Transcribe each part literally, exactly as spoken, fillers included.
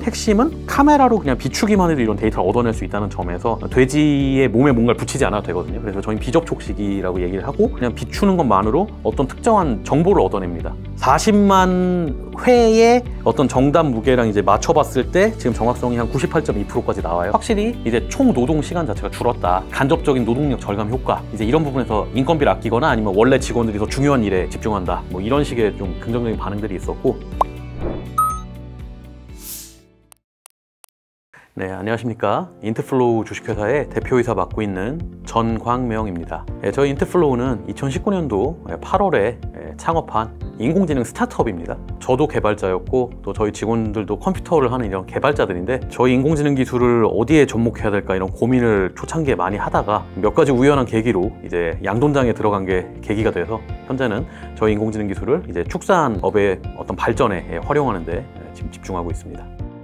핵심은 카메라로 그냥 비추기만 해도 이런 데이터를 얻어낼 수 있다는 점에서 돼지의 몸에 뭔가를 붙이지 않아도 되거든요. 그래서 저희는 비접촉식이라고 얘기를 하고 그냥 비추는 것만으로 어떤 특정한 정보를 얻어냅니다. 사십만 회의 어떤 정답 무게랑 이제 맞춰봤을 때 지금 정확성이 한 구십팔 점 이 퍼센트까지 나와요. 확실히 이제 총 노동 시간 자체가 줄었다. 간접적인 노동력 절감 효과, 이제 이런 부분에서 인건비를 아끼거나 아니면 원래 직원들이 더 중요한 일에 집중한다. 뭐 이런 식의 좀 긍정적인 반응들이 있었고. 네, 안녕하십니까. 인트플로우 주식회사의 대표이사 맡고 있는 전광명입니다. 네, 저희 인트플로우는 이천십구 년도 팔월에 창업한 인공지능 스타트업입니다. 저도 개발자였고 또 저희 직원들도 컴퓨터를 하는 이런 개발자들인데, 저희 인공지능 기술을 어디에 접목해야 될까 이런 고민을 초창기에 많이 하다가 몇 가지 우연한 계기로 이제 양돈장에 들어간 게 계기가 돼서 현재는 저희 인공지능 기술을 이제 축산업의 어떤 발전에 활용하는 데 지금 집중하고 있습니다.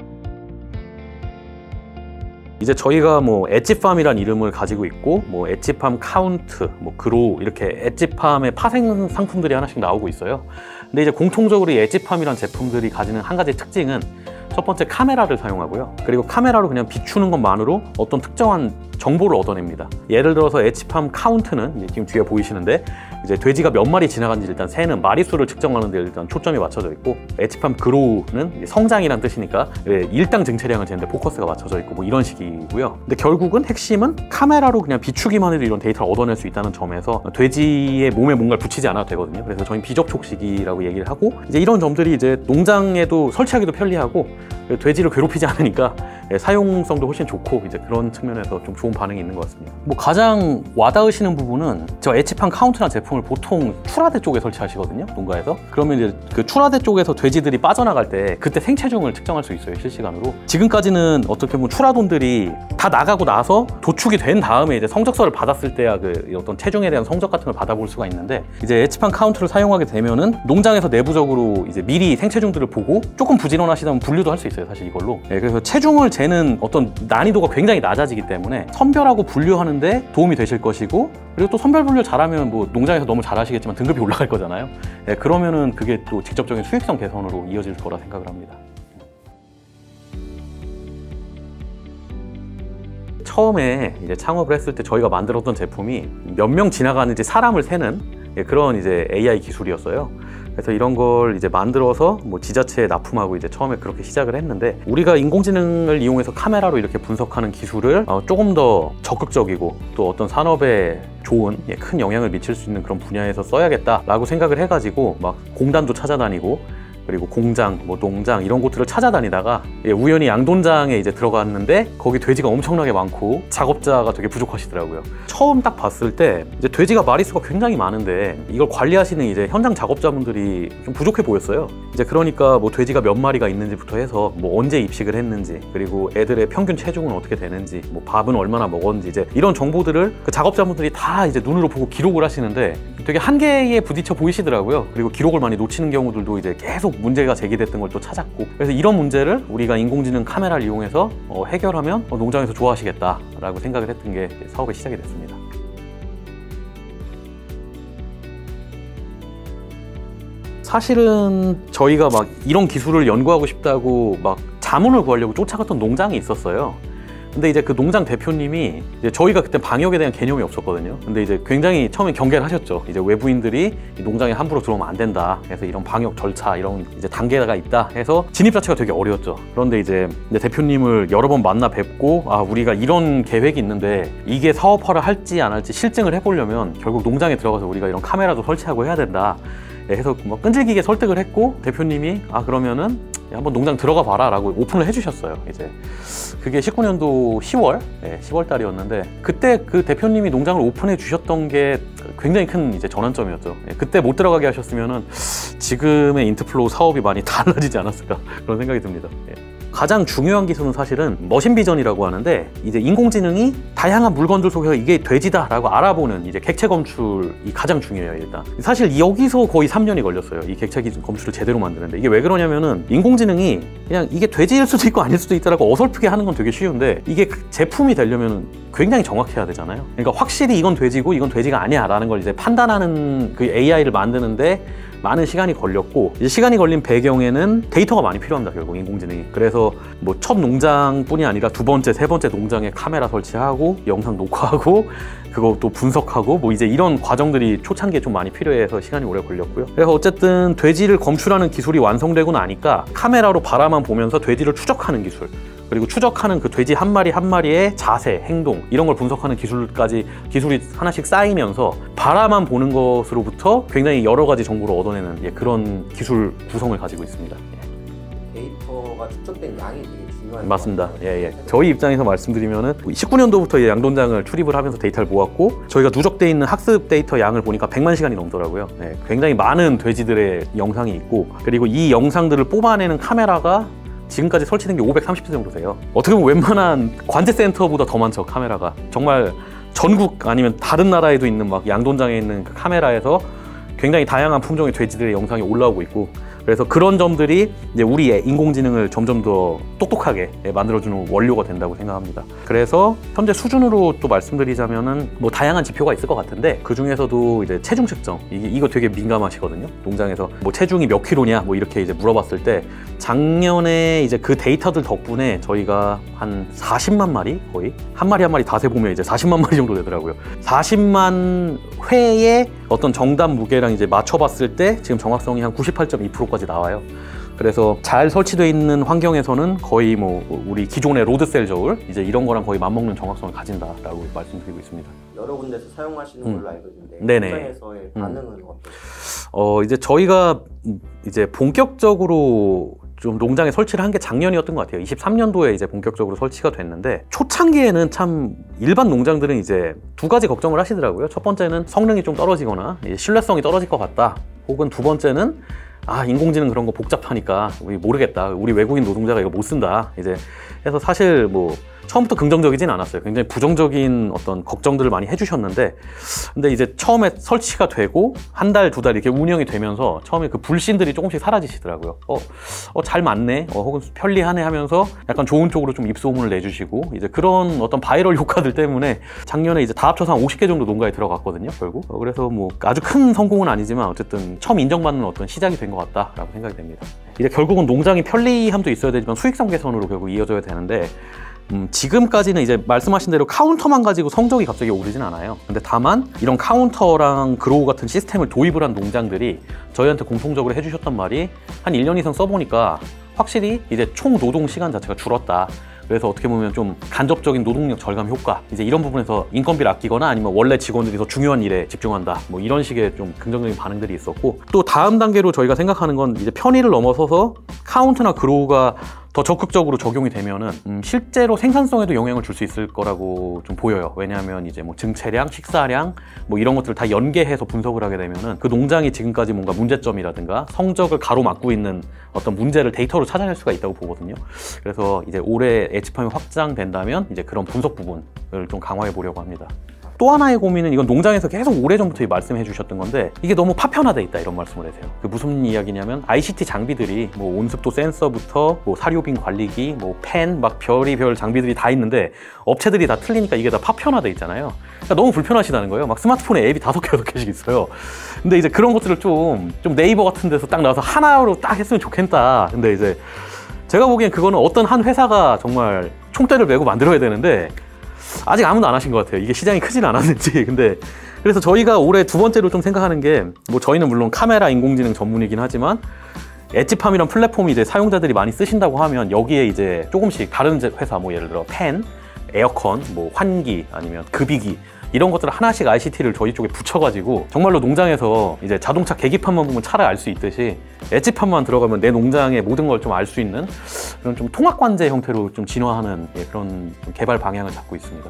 이제 저희가 뭐 엣지팜이란 이름을 가지고 있고, 뭐 엣지팜 카운트, 뭐 그로우, 이렇게 엣지팜의 파생 상품들이 하나씩 나오고 있어요. 근데 이제 공통적으로 이 엣지팜이란 제품들이 가지는 한 가지 특징은 첫 번째, 카메라를 사용하고요. 그리고 카메라로 그냥 비추는 것만으로 어떤 특정한 정보를 얻어냅니다. 예를 들어서 엣지팜 카운트는 이제 지금 뒤에 보이시는데, 이제 돼지가 몇 마리 지나간지 일단 세는 마리수를 측정하는 데 일단 초점이 맞춰져 있고, 엣지팜 그로우는 성장이란 뜻이니까 일당 증체량을 재는데 포커스가 맞춰져 있고, 뭐 이런 식이고요. 근데 결국은 핵심은 카메라로 그냥 비추기만 해도 이런 데이터를 얻어낼 수 있다는 점에서 돼지의 몸에 뭔가를 붙이지 않아도 되거든요. 그래서 저희는 비접촉식이라고 얘기를 하고, 이제 이런 점들이 이제 농장에도 설치하기도 편리하고 돼지를 괴롭히지 않으니까 사용성도 훨씬 좋고, 이제 그런 측면에서 좀 좋은 반응이 있는 것 같습니다. 뭐 가장 와닿으시는 부분은 저 엣지팜 카운트라는 제품을 보통 출하대 쪽에 설치하시거든요, 농가에서. 그러면 이제 그 출하대 쪽에서 돼지들이 빠져나갈 때 그때 생체중을 측정할 수 있어요, 실시간으로. 지금까지는 어떻게 보면 출하돈들이 다 나가고 나서 도축이 된 다음에 이제 성적서를 받았을 때야 그 어떤 체중에 대한 성적 같은 걸 받아볼 수가 있는데, 이제 엣지팜 카운트를 사용하게 되면은 농장에서 내부적으로 이제 미리 생체중들을 보고 조금 부지런하시다면 분류도 할 수 있어요, 사실 이걸로. 네, 그래서 체중을 재는 어떤 난이도가 굉장히 낮아지기 때문에 선별하고 분류하는데 도움이 되실 것이고, 그리고 또 선별 분류 잘하면 뭐 농장에서 너무 잘하시겠지만 등급이 올라갈 거잖아요. 네, 그러면은 그게 또 직접적인 수익성 개선으로 이어질 거라 생각을 합니다. 처음에 이제 창업을 했을 때 저희가 만들었던 제품이 몇 명 지나가는지 사람을 세는 그런 이제 에이아이 기술이었어요. 그래서 이런 걸 이제 만들어서 뭐 지자체에 납품하고 이제 처음에 그렇게 시작을 했는데, 우리가 인공지능을 이용해서 카메라로 이렇게 분석하는 기술을 어 조금 더 적극적이고 또 어떤 산업에 좋은 큰 영향을 미칠 수 있는 그런 분야에서 써야겠다라고 생각을 해가지고 막 공단도 찾아다니고, 그리고 공장, 뭐 농장 이런 곳들을 찾아다니다가 우연히 양돈장에 이제 들어갔는데 거기 돼지가 엄청나게 많고 작업자가 되게 부족하시더라고요. 처음 딱 봤을 때 이제 돼지가 마리수가 굉장히 많은데 이걸 관리하시는 이제 현장 작업자분들이 좀 부족해 보였어요. 이제 그러니까 뭐 돼지가 몇 마리가 있는지부터 해서 뭐 언제 입식을 했는지, 그리고 애들의 평균 체중은 어떻게 되는지, 뭐 밥은 얼마나 먹었는지, 이제 이런 정보들을 그 작업자분들이 다 이제 눈으로 보고 기록을 하시는데 되게 한계에 부딪혀 보이시더라고요. 그리고 기록을 많이 놓치는 경우들도 이제 계속 문제가 제기됐던 걸 또 찾았고, 그래서 이런 문제를 우리가 인공지능 카메라를 이용해서 어, 해결하면 어, 농장에서 좋아하시겠다라고 생각을 했던 게 사업의 시작이 됐습니다. 사실은 저희가 막 이런 기술을 연구하고 싶다고 막 자문을 구하려고 쫓아갔던 농장이 있었어요. 근데 이제 그 농장 대표님이 이제 저희가 그때 방역에 대한 개념이 없었거든요. 근데 이제 굉장히 처음에 경계를 하셨죠. 이제 외부인들이 농장에 함부로 들어오면 안 된다. 그래서 이런 방역 절차, 이런 이제 단계가 있다 해서 진입 자체가 되게 어려웠죠. 그런데 이제 대표님을 여러 번 만나 뵙고, 아, 우리가 이런 계획이 있는데 이게 사업화를 할지 안 할지 실증을 해보려면 결국 농장에 들어가서 우리가 이런 카메라도 설치하고 해야 된다 해서 뭐 끈질기게 설득을 했고, 대표님이 아 그러면은 한번 농장 들어가 봐라 라고 오픈을 해주셨어요. 이제 그게 십구 년도 시월, 네, 시월 달이었는데, 그때 그 대표님이 농장을 오픈해 주셨던 게 굉장히 큰 이제 전환점이었죠. 네, 그때 못 들어가게 하셨으면은 지금의 인트플로우 사업이 많이 달라지지 않았을까 그런 생각이 듭니다. 네. 가장 중요한 기술은 사실은 머신 비전이라고 하는데, 이제 인공지능이 다양한 물건들 속에서 이게 돼지다라고 알아보는 이제 객체 검출이 가장 중요해요. 일단 사실 여기서 거의 삼 년이 걸렸어요, 이 객체 검출을 제대로 만드는데. 이게 왜 그러냐면은 인공지능이 그냥 이게 돼지일 수도 있고 아닐 수도 있다라고 어설프게 하는 건 되게 쉬운데, 이게 제품이 되려면 굉장히 정확해야 되잖아요. 그러니까 확실히 이건 돼지고 이건 돼지가 아니야 라는 걸 이제 판단하는 그 에이아이를 만드는데 많은 시간이 걸렸고, 이제 시간이 걸린 배경에는 데이터가 많이 필요합니다, 결국 인공지능이. 그래서 뭐 첫 농장뿐이 아니라 두 번째, 세 번째 농장에 카메라 설치하고 영상 녹화하고 그거 또 분석하고 뭐 이제 이런 과정들이 초창기에 좀 많이 필요해서 시간이 오래 걸렸고요. 그래서 어쨌든 돼지를 검출하는 기술이 완성되고 나니까 카메라로 바라만 보면서 돼지를 추적하는 기술, 그리고 추적하는 그 돼지 한 마리 한 마리의 자세, 행동 이런 걸 분석하는 기술까지 기술이 하나씩 쌓이면서 바라만 보는 것으로부터 굉장히 여러 가지 정보를 얻어내는 예, 그런 기술 구성을 가지고 있습니다. 예. 데이터가 축적된 양이 되게 중요한 맞습니다. 예, 예. 저희 입장에서 말씀드리면은 십구 년도부터 양돈장을 출입을 하면서 데이터를 모았고, 저희가 누적돼 있는 학습 데이터 양을 보니까 백만 시간이 넘더라고요. 예, 굉장히 많은 돼지들의 영상이 있고, 그리고 이 영상들을 뽑아내는 카메라가 지금까지 설치된 게 오백삼십 대 정도 돼요. 어떻게 보면 웬만한 관제센터보다 더 많죠, 카메라가. 정말 전국 아니면 다른 나라에도 있는 막 양돈장에 있는 그 카메라에서 굉장히 다양한 품종의 돼지들의 영상이 올라오고 있고, 그래서 그런 점들이 이제 우리의 인공지능을 점점 더 똑똑하게 만들어주는 원료가 된다고 생각합니다. 그래서 현재 수준으로 또 말씀드리자면은 뭐 다양한 지표가 있을 것 같은데, 그 중에서도 이제 체중 측정, 이게 이거 되게 민감하시거든요. 농장에서 뭐 체중이 몇 킬로냐 뭐 이렇게 이제 물어봤을 때, 작년에 이제 그 데이터들 덕분에 저희가 한 사십만 마리, 거의 한 마리 한 마리 다 세보면 이제 사십만 마리 정도 되더라고요. 사십만 회의 어떤 정답 무게랑 이제 맞춰봤을 때 지금 정확성이 한 구십팔 점 이 퍼센트까지 나와요. 그래서 잘 설치되어 있는 환경에서는 거의 뭐 우리 기존의 로드셀 저울 이제 이런 거랑 거의 맞먹는 정확성을 가진다라고 말씀드리고 있습니다. 여러 군데서 사용하시는 음. 걸로 알고 있는데 네네. 현장에서의 반응은 음. 어떠세요? 어 이제 저희가 이제 본격적으로 좀 농장에 설치를 한 게 작년이었던 것 같아요. 이십삼 년도에 이제 본격적으로 설치가 됐는데, 초창기에는 참 일반 농장들은 이제 두 가지 걱정을 하시더라고요. 첫 번째는 성능이 좀 떨어지거나 신뢰성이 떨어질 것 같다. 혹은 두 번째는 아 인공지능 그런 거 복잡하니까 우리 모르겠다. 우리 외국인 노동자가 이거 못 쓴다. 이제 해서 사실 뭐 처음부터 긍정적이진 않았어요. 굉장히 부정적인 어떤 걱정들을 많이 해주셨는데, 근데 이제 처음에 설치가 되고 한 달, 두 달 이렇게 운영이 되면서 처음에 그 불신들이 조금씩 사라지시더라고요. 어, 어, 잘 맞네, 어, 혹은 편리하네 하면서 약간 좋은 쪽으로 좀 입소문을 내주시고, 이제 그런 어떤 바이럴 효과들 때문에 작년에 이제 다 합쳐서 한 오십 개 정도 농가에 들어갔거든요, 결국. 어, 그래서 뭐 아주 큰 성공은 아니지만 어쨌든 처음 인정받는 어떤 시작이 된 것 같다라고 생각이 됩니다. 이제 결국은 농장이 편리함도 있어야 되지만 수익성 개선으로 결국 이어져야 되는데, 음, 지금까지는 이제 말씀하신 대로 카운터만 가지고 성적이 갑자기 오르진 않아요. 근데 다만 이런 카운터랑 그로우 같은 시스템을 도입을 한 농장들이 저희한테 공통적으로 해주셨던 말이, 한 일 년 이상 써보니까 확실히 이제 총 노동 시간 자체가 줄었다. 그래서 어떻게 보면 좀 간접적인 노동력 절감 효과, 이제 이런 부분에서 인건비를 아끼거나 아니면 원래 직원들이 더 중요한 일에 집중한다, 뭐 이런 식의 좀 긍정적인 반응들이 있었고, 또 다음 단계로 저희가 생각하는 건 이제 편의를 넘어서서 카운트나 그로우가 더 적극적으로 적용이 되면은 음, 실제로 생산성에도 영향을 줄 수 있을 거라고 좀 보여요. 왜냐하면 이제 뭐 증체량, 식사량 뭐 이런 것들을 다 연계해서 분석을 하게 되면은 그 농장이 지금까지 뭔가 문제점이라든가 성적을 가로막고 있는 어떤 문제를 데이터로 찾아낼 수가 있다고 보거든요. 그래서 이제 올해 엣지팜이 확장된다면 이제 그런 분석 부분을 좀 강화해 보려고 합니다. 또 하나의 고민은, 이건 농장에서 계속 오래전부터 말씀해 주셨던 건데, 이게 너무 파편화돼 있다 이런 말씀을 하세요. 그 무슨 이야기냐면 아이씨티 장비들이 뭐 온습도 센서부터 뭐 사료빈 관리기, 뭐 펜, 막 별의별 장비들이 다 있는데 업체들이 다 틀리니까 이게 다 파편화돼 있잖아요. 그러니까 너무 불편하시다는 거예요. 막 스마트폰에 앱이 다섯 개, 여섯 개씩 있어요. 근데 이제 그런 것들을 좀, 좀 네이버 같은 데서 딱 나와서 하나로 딱 했으면 좋겠다. 근데 이제 제가 보기엔 그거는 어떤 한 회사가 정말 총대를 메고 만들어야 되는데 아직 아무도 안 하신 것 같아요. 이게 시장이 크진 않았는지. 근데 그래서 저희가 올해 두 번째로 좀 생각하는 게, 뭐 저희는 물론 카메라 인공지능 전문이긴 하지만 엣지팜이란 플랫폼이 이제 사용자들이 많이 쓰신다고 하면 여기에 이제 조금씩 다른 회사, 뭐 예를 들어 펜, 에어컨, 뭐 환기 아니면 급이기 이런 것들을 하나씩 아이씨티를 저희 쪽에 붙여가지고 정말로 농장에서 이제 자동차 계기판만 보면 차를 알 수 있듯이 엣지판만 들어가면 내 농장의 모든 걸 좀 알 수 있는 그런 좀 통합관제 형태로 좀 진화하는 예, 그런 좀 개발 방향을 잡고 있습니다.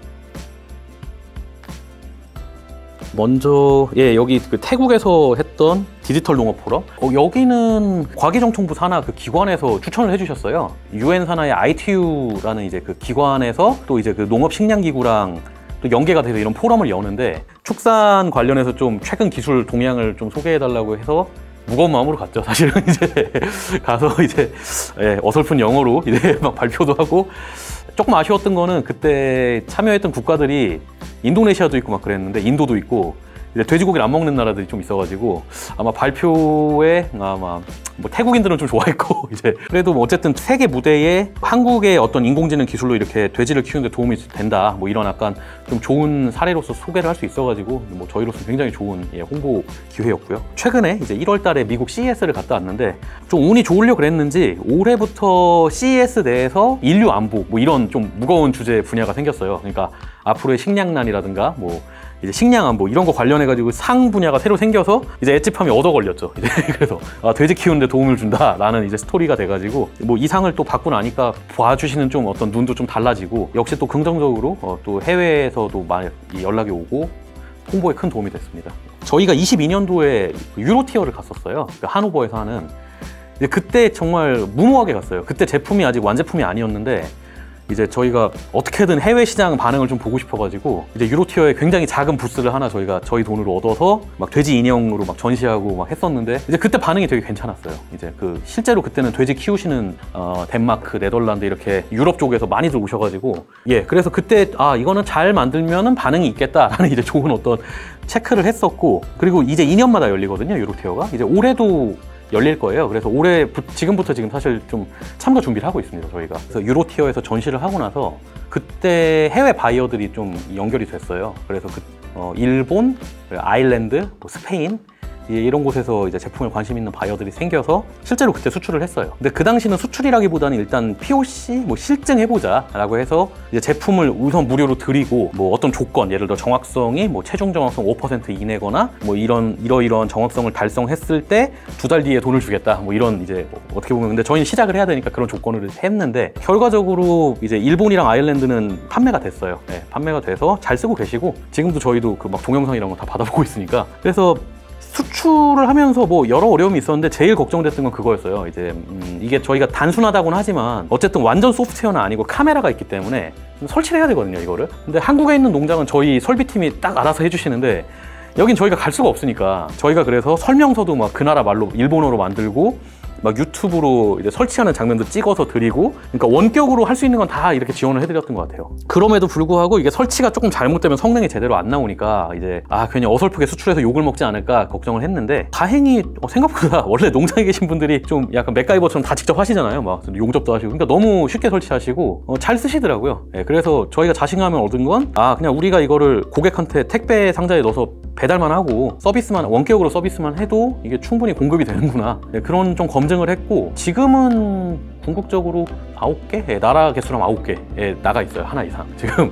먼저 예 여기 그 태국에서 했던 디지털 농업 포럼, 어, 여기는 과기정통부 산하 그 기관에서 추천을 해주셨어요. 유엔 산하의 아이티유라는 이제 그 기관에서 또 이제 그 농업 식량 기구랑 또 연계가 돼서 이런 포럼을 여는데, 축산 관련해서 좀 최근 기술 동향을 좀 소개해달라고 해서 무거운 마음으로 갔죠. 사실은 이제 가서 이제 예, 어설픈 영어로 이제 막 발표도 하고, 조금 아쉬웠던 거는 그때 참여했던 국가들이 인도네시아도 있고 막 그랬는데 인도도 있고 이제 돼지고기를 안 먹는 나라들이 좀 있어가지고 아마 발표에 아마 뭐 태국인들은 좀 좋아했고 이제 그래도 뭐 어쨌든 세계 무대에 한국의 어떤 인공지능 기술로 이렇게 돼지를 키우는데 도움이 된다 뭐 이런 약간 좀 좋은 사례로서 소개를 할 수 있어가지고 뭐 저희로서 굉장히 좋은 예, 홍보 기회였고요. 최근에 이제 일월 달에 미국 씨이에스를 갔다 왔는데 좀 운이 좋으려 그랬는지 올해부터 씨이에스 내에서 인류 안보 뭐 이런 좀 무거운 주제 분야가 생겼어요. 그러니까 앞으로의 식량난이라든가 뭐 이제 식량 안보 이런 거 관련해 가지고 상 분야가 새로 생겨서 이제 엣지팜이 얻어 걸렸죠. 이제 그래서 아, 돼지 키우는데 도움을 준다라는 이제 스토리가 돼가지고 뭐 이 상을 또 받고 나니까 봐주시는 좀 어떤 눈도 좀 달라지고 역시 또 긍정적으로 어, 또 해외에서도 많이 연락이 오고 홍보에 큰 도움이 됐습니다. 저희가 이십이 년도에 유로티어를 갔었어요. 그 하노버에서 하는. 이제 그때 정말 무모하게 갔어요. 그때 제품이 아직 완제품이 아니었는데 이제 저희가 어떻게든 해외 시장 반응을 좀 보고 싶어가지고 이제 유로티어에 굉장히 작은 부스를 하나 저희가 저희 돈으로 얻어서 막 돼지 인형으로 막 전시하고 막 했었는데 이제 그때 반응이 되게 괜찮았어요. 이제 그 실제로 그때는 돼지 키우시는 어, 덴마크, 네덜란드 이렇게 유럽 쪽에서 많이들 오셔가지고 예 그래서 그때 아 이거는 잘 만들면은 반응이 있겠다라는 이제 좋은 어떤 체크를 했었고 그리고 이제 이 년마다 열리거든요 유로티어가 이제 올해도 열릴 거예요. 그래서 올해 지금부터 지금 사실 좀 참가 준비를 하고 있습니다 저희가. 그래서 유로티어에서 전시를 하고 나서 그때 해외 바이어들이 좀 연결이 됐어요. 그래서 그 어, 일본, 아일랜드, 뭐 스페인 이런 곳에서 이제 제품을 관심 있는 바이어들이 생겨서 실제로 그때 수출을 했어요. 근데 그 당시는 수출이라기보다는 일단 피오씨 뭐 실증해보자 라고 해서 이제 제품을 우선 무료로 드리고 뭐 어떤 조건 예를 들어 정확성이 뭐 최종 정확성 오 퍼센트 이내거나 뭐 이런 이러이러한 정확성을 달성했을 때 두 달 뒤에 돈을 주겠다 뭐 이런 이제 뭐 어떻게 보면 근데 저희는 시작을 해야 되니까 그런 조건을 했는데 결과적으로 이제 일본이랑 아일랜드는 판매가 됐어요. 네, 판매가 돼서 잘 쓰고 계시고 지금도 저희도 그 막 동영상 이런 거 다 받아보고 있으니까 그래서 수출을 하면서 뭐 여러 어려움이 있었는데 제일 걱정됐던 건 그거였어요. 이제 음 이게 저희가 단순하다고는 하지만 어쨌든 완전 소프트웨어는 아니고 카메라가 있기 때문에 설치를 해야 되거든요 이거를. 근데 한국에 있는 농장은 저희 설비팀이 딱 알아서 해주시는데 여긴 저희가 갈 수가 없으니까 저희가 그래서 설명서도 막 그 나라 말로 일본어로 만들고 막 유튜브로 이제 설치하는 장면도 찍어서 드리고 그러니까 원격으로 할 수 있는 건 다 이렇게 지원을 해드렸던 것 같아요. 그럼에도 불구하고 이게 설치가 조금 잘못되면 성능이 제대로 안 나오니까 이제 아 괜히 어설프게 수출해서 욕을 먹지 않을까 걱정을 했는데 다행히 어, 생각보다 원래 농장에 계신 분들이 좀 약간 맥가이버처럼 다 직접 하시잖아요. 막 용접도 하시고 그러니까 너무 쉽게 설치하시고 어, 잘 쓰시더라고요. 예, 그래서 저희가 자신감을 얻은 건 아 그냥 우리가 이거를 고객한테 택배 상자에 넣어서 배달만 하고 서비스만 원격으로 서비스만 해도 이게 충분히 공급이 되는구나 예, 그런 좀 검증을 했고 지금은 궁극적으로 아홉 개? 예, 나라 개수랑 아홉 개 예, 나가 있어요. 하나 이상 지금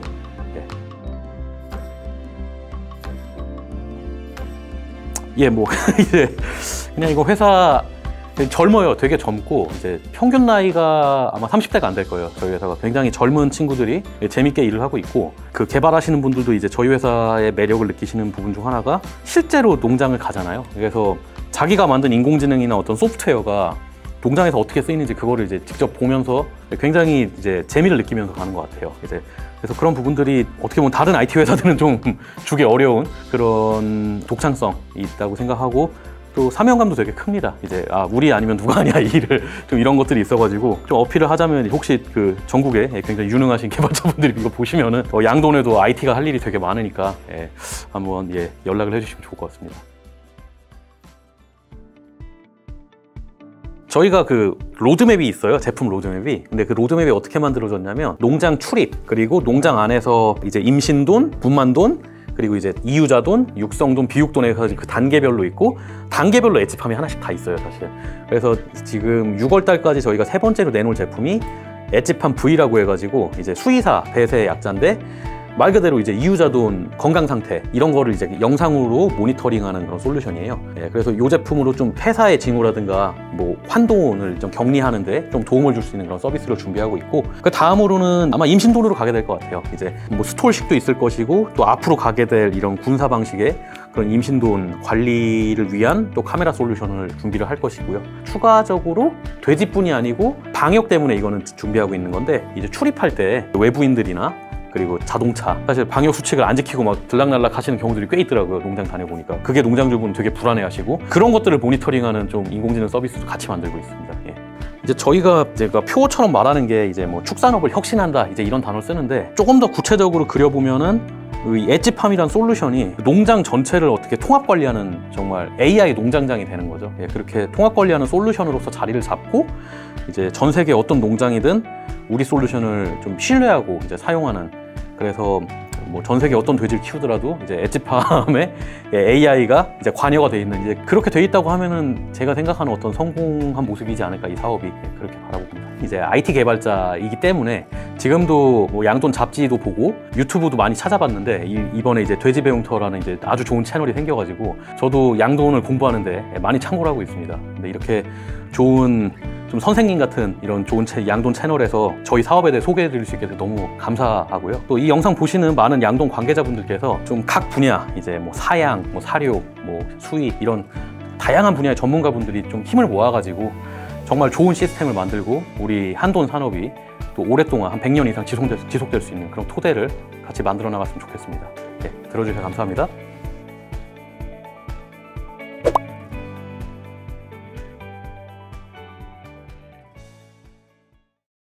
예 뭐 이제 그냥 이거 회사 젊어요. 되게 젊고 이제 평균 나이가 아마 삼십 대가 안 될 거예요. 저희 회사가 굉장히 젊은 친구들이 재밌게 일을 하고 있고 그 개발하시는 분들도 이제 저희 회사의 매력을 느끼시는 부분 중 하나가 실제로 농장을 가잖아요. 그래서 자기가 만든 인공지능이나 어떤 소프트웨어가 농장에서 어떻게 쓰이는지 그거를 이제 직접 보면서 굉장히 이제 재미를 느끼면서 가는 것 같아요. 이제 그래서 그런 부분들이 어떻게 보면 다른 아이티 회사들은 좀 주기 어려운 그런 독창성이 있다고 생각하고 또 사명감도 되게 큽니다. 이제 아 우리 아니면 누가 하냐 이 일을 좀 이런 것들이 있어가지고 좀 어필을 하자면 혹시 그 전국에 굉장히 유능하신 개발자분들이 이거 보시면은 어, 양돈에도 아이티가 할 일이 되게 많으니까 예, 한번 예, 연락을 해주시면 좋을 것 같습니다. 저희가 그 로드맵이 있어요. 제품 로드맵이. 근데 그 로드맵이 어떻게 만들어졌냐면 농장 출입 그리고 농장 안에서 이제 임신돈, 분만돈 그리고 이제 이유자돈, 육성돈, 비육돈에 해서 그 단계별로 있고 단계별로 엣지팜이 하나씩 다 있어요 사실. 그래서 지금 유월 달까지 저희가 세 번째로 내놓을 제품이 엣지팜 V라고 해가지고 이제 수의사 배쇄 약자인데 말 그대로 이제 이유자돈 건강 상태 이런 거를 이제 영상으로 모니터링하는 그런 솔루션이에요. 예, 그래서 이 제품으로 좀 회사의 징후라든가 뭐 환돈을 좀 격리하는데 좀 도움을 줄 수 있는 그런 서비스를 준비하고 있고 그 다음으로는 아마 임신돈으로 가게 될 것 같아요. 이제 뭐 스톨식도 있을 것이고 또 앞으로 가게 될 이런 군사 방식의 그런 임신돈 관리를 위한 또 카메라 솔루션을 준비를 할 것이고요. 추가적으로 돼지뿐이 아니고 방역 때문에 이거는 준비하고 있는 건데 이제 출입할 때 외부인들이나 그리고 자동차 사실 방역 수칙을 안 지키고 막 들락날락 하시는 경우들이 꽤 있더라고요. 농장 다녀보니까 그게 농장주분 되게 불안해하시고 그런 것들을 모니터링하는 좀 인공지능 서비스도 같이 만들고 있습니다. 예. 이제 저희가 제가 표어처럼 말하는 게 이제 뭐 축산업을 혁신한다 이제 이런 단어를 쓰는데 조금 더 구체적으로 그려보면은 이 엣지팜이란 솔루션이 농장 전체를 어떻게 통합 관리하는 정말 에이아이 농장장이 되는 거죠. 예, 그렇게 통합 관리하는 솔루션으로서 자리를 잡고 이제 전 세계 어떤 농장이든 우리 솔루션을 좀 신뢰하고 이제 사용하는, 그래서 뭐 전 세계 어떤 돼지를 키우더라도 이제 엣지팜에 에이아이가 이제 관여가 돼 있는, 이제 그렇게 돼 있다고 하면은 제가 생각하는 어떤 성공한 모습이지 않을까, 이 사업이. 그렇게 바라봅니다. 이제 아이티 개발자이기 때문에 지금도 뭐 양돈 잡지도 보고 유튜브도 많이 찾아봤는데, 이, 이번에 이제 돼지배움터라는 이제 아주 좋은 채널이 생겨가지고 저도 양돈을 공부하는데 많이 참고를 하고 있습니다. 근데 이렇게 좋은 좀 선생님 같은 이런 좋은 채, 양돈 채널에서 저희 사업에 대해 소개해 드릴 수 있게 돼서 너무 감사하고요. 또 이 영상 보시는 많은 양돈 관계자분들께서 좀 각 분야, 이제 뭐 사양, 뭐 사료, 뭐 수입, 이런 다양한 분야의 전문가분들이 좀 힘을 모아가지고 정말 좋은 시스템을 만들고 우리 한돈 산업이 또 오랫동안 한 백 년 이상 지속될, 지속될 수 있는 그런 토대를 같이 만들어 나갔으면 좋겠습니다. 네, 들어주셔서 감사합니다.